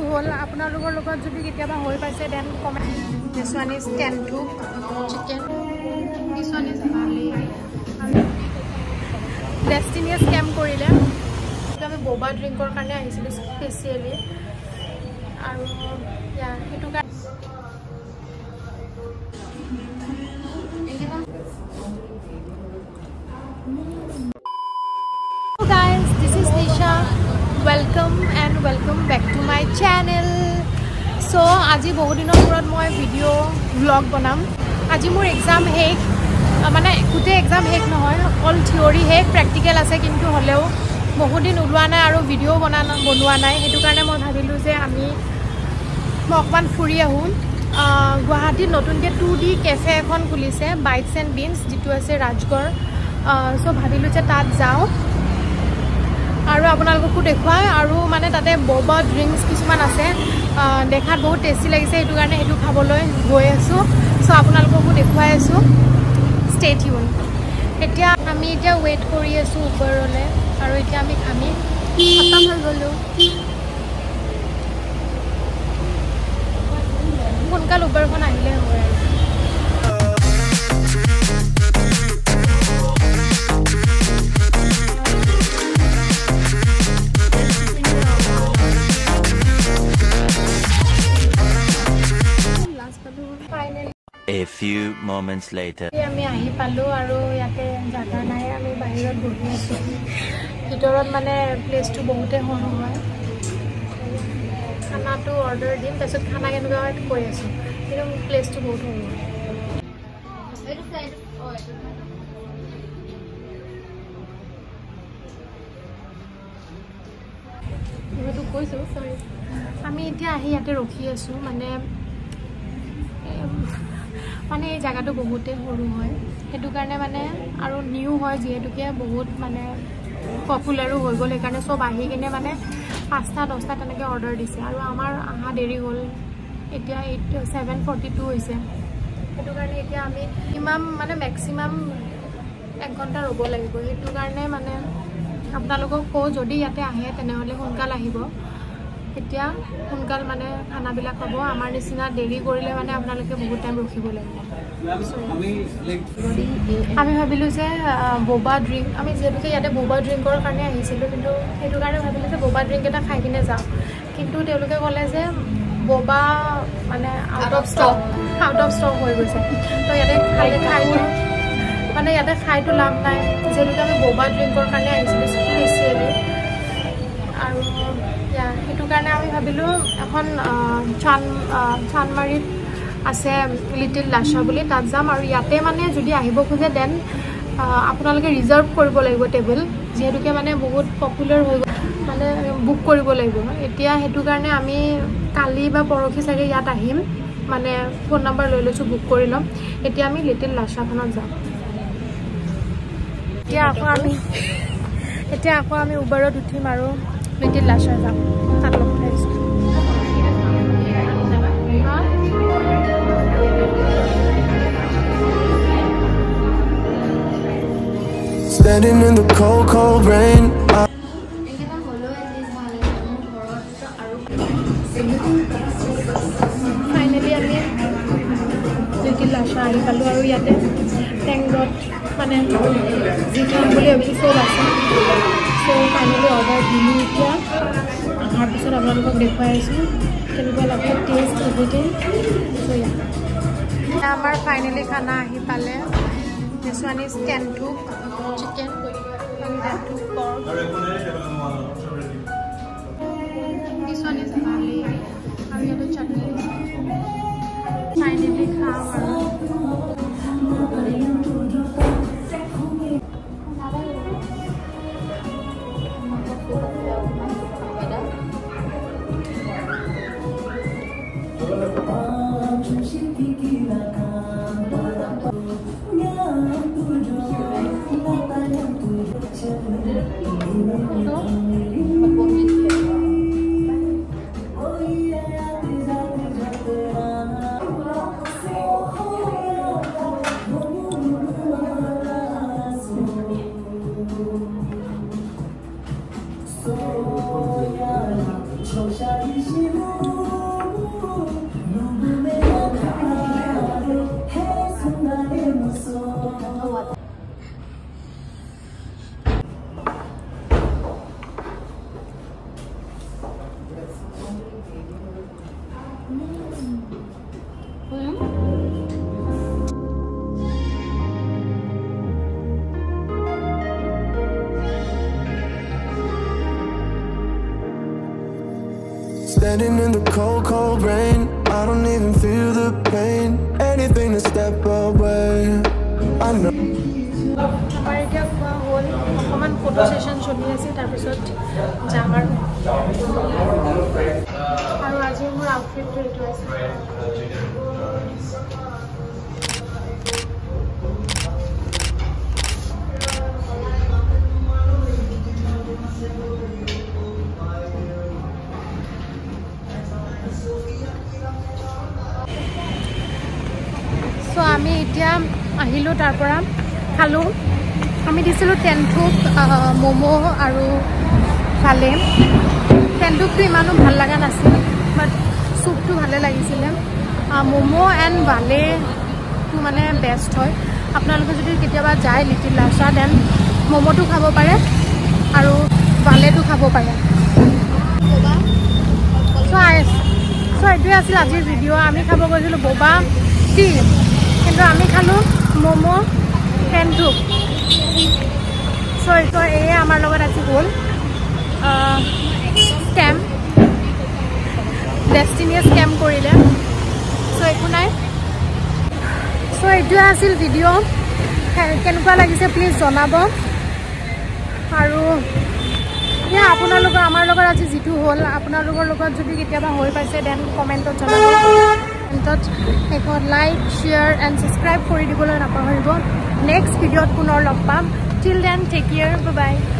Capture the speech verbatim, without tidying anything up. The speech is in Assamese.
হ'ল আপোনালোকৰ লগত যদি কেতিয়াবা হৈ পাইছে then comment this one is thenthuk chicken this one is ভালি ডেষ্টিনিয়ে স্কেম কৰিলে আমি boba ড্ৰিংকৰ কাৰণে আহিছিলোঁ স্পেচিয়েলি আৰু ইয়া সেইটো কাৰণে Welcome and welcome back to my channel. So, আজি বহু দিনৰ পৰত মই ভিডিও vlog বনাম. আজি মোৰ এক্সাম হেক মানে কুতে এক্সাম হেক নহয় অল থিওৰি হেক প্ৰ্যাকটিক্যাল আছে কিন্তু হলেও বহু দিন ওলোৱা নাই আৰু ভিডিও বনানা বনোৱা নাই হেতু কাৰণে মই ভাবিলো যে আমি মকমান ফুৰি আহো গুৱাহাটীত নতুনকে টু ডি কেফে এখন খুলিছে বাইটস এণ্ড বিনছ যেটো আছে ৰাজগড় সো ভাবিলো যে তাত যাও আৰু আপোনালোককো দেখুৱাই আৰু মানে তাতে boba ড্ৰিংকস কিছুমান আছে দেখাত বহুত টেস্টি লাগিছে এটো কাৰণে এটো খাবলৈ গৈ আছো সো আপোনালোককো দেখুৱাই আছো ষ্টে টিউন এতিয়া আমি এতিয়া ওয়েট কৰি আছো উবৰলে আৰু এতিয়া আমি খামি খতম হৈ গলো কোনকাল উবৰখন আহিলে হয় A few moments later. আমি আহি পালো আৰু ইয়াতে জাগা নাই আমি বাহিৰত বহি আছো ভিতৰত মানে প্লেসটো বহুতে সৰু হয় খানাটো অৰ্ডাৰ দিম তাৰপিছত খানা কেনেকুৱা হয় কৈ আছো কিন্তু প্লেসটো বহুত সৰু হয় মইতো কৈছো সৰি আমি এতিয়া আহি ইয়াতে ৰখি আছো মানে মানে এই জায়গাটো বহুতে সৰু হয় হেতু কাৰণে মানে আৰু নিউ হয় যেহেতুকে বহুত মানে পপুলাৰো হৈ গ'ল সেইকাৰণে সব আহি কিনে মানে পাঁচটা দহটা তেনেকৈ অৰ্ডাৰ দিছে আৰু আমাৰ আহা দেৰি হ'ল এতিয়া ছেভেন ফৰ্টি টু হৈছে হেতু কাৰণে এতিয়া আমি ইমাম মানে ম্যাক্সিমাম এক ঘণ্টা ৰ'ব লাগিব হেতু কাৰণে মানে আপোনালোকক কও যদি ইয়াতে আহে তেনেহলে সোনকাল আহিব এতিয়া সোনকাল মানে খানাবিলাক হ'ব আমাৰ নিচিনা দেৰি কৰিলে মানে আপোনালোকে বহুত টাইম ৰখিব লাগিব আমি ভাবিলো যে boba ড্ৰিংক আমি যেনেকৈ ইয়াতে boba ড্ৰিংকৰ কাৰণে আহিছিলোঁ কিন্তু সেইটো কাৰণে ভাবিলো যে boba ড্ৰিংক এটা খাই কিনে যাওঁ কিন্তু তেওঁলোকে ক'লে যে boba মানে out of stock out of stock হৈ গৈছে তো ইয়াতে খাই খাইটো মানে ইয়াতে খাইটো লাভ নাই যেনেকৈ আমি boba ড্ৰিংকৰ কাৰণে আহিছিলোঁ স্পেচিয়েলি আৰু হেতু কাৰণে আমি ভাবিলো এখন চান চানমাৰীত আছে লিটল লাছা বুলি তাত যাম আৰু ইয়াতে মানে যদি আহিব খোজে দেন আপোনালোকে ৰিজাৰ্ভ কৰিব লাগিব টেবুল যেহেতুকে মানে বহুত পপুলাৰ হৈ মানে বুক কৰিব লাগিব এতিয়া হেতু কাৰণে আমি কালি বা পৰখি চাগে ইয়াত আহিম মানে ফোন নম্বৰ লৈ লৈছো বুক কৰি লম এতিয়া আমি লিটল লাছাখনত যাম এতিয়া আকৌ আমি এতিয়া আকৌ আমি উবাৰত উঠিম আৰু লিটল লাছা যাম তাত লগ পাইছো Standing in the cold, cold rain. Finally, আমি লিটল লাছা আহি পালো আৰু ইয়াতে টেংগত মানে যি খাম বুলি ভাবিছো চব আছে সো ফাইনেলি অৰ্ডাৰ দিলোঁ এতিয়া অহাৰ পিছত আপোনালোকক দেখুৱাই আছোঁ কেনেকুৱা লাগে টেষ্ট এভৰিথিং সো ইয়া আমাৰ ফাইনেলি খানা আহি পালে this one is thenthuk chicken thenthuk pork this one is ভালি আৰু ইয়াতে চাটনি ফাইনেলি খাওঁ আৰু Standing in the cold, cold rain, I don't even feel the pain. Anything to step away, I know. আমাৰ এতিয়া খোৱা হ'ল অকণমান ফটো সেশন চলি আছে তাৰপিছত যাম আৰু আৰু আজি মোৰ আউটফিটটো এইটো আছে So আমি এতিয়া আহিলো তাৰ পৰা খালো আমি দিছিলো টেনথুক মোমো আৰু খালে টেনথুকটো ইমানো ভাল লগা নাছিল বাট চুপটো ভালে লাগিছিলে মোমো এণ্ড ভালেটো মানে বেষ্ট হয় আপোনালোকে যদি কেতিয়াবা যায় লিটিল লাছা দেন মোমোটো খাব পাৰে আৰু ভালেটো খাব পাৰে চ' চ' এইটোৱে আছিল আজিৰ ভিডিঅ' আমি খাব গৈছিলোঁ বোবা টি কিন্তু আমি খালো মোমো টেনথুক চ' এইটো এয়ে আমাৰ লগত আজি হ'ল স্কেম ডেষ্টিনিয়ে স্কেম কৰিলে চ' একো নাই চ' এইটোৱে আছিল ভিডিঅ' কেনেকুৱা লাগিছে প্লিজ জনাব আৰু ইয়া আপোনালোকৰ আমাৰ লগত আজি যিটো হ'ল আপোনালোকৰ লগত যদি কেতিয়াবা হৈ পাইছে দেন কমেণ্টত জনাব কমেণ্টত শেষত লাইক শ্বেয়াৰ এণ্ড ছাবস্ক্ৰাইব কৰি দিবলৈ নাপাহৰিব নেক্সট ভিডিঅ'ত পুনৰ লগ পাম till then take care bye বাই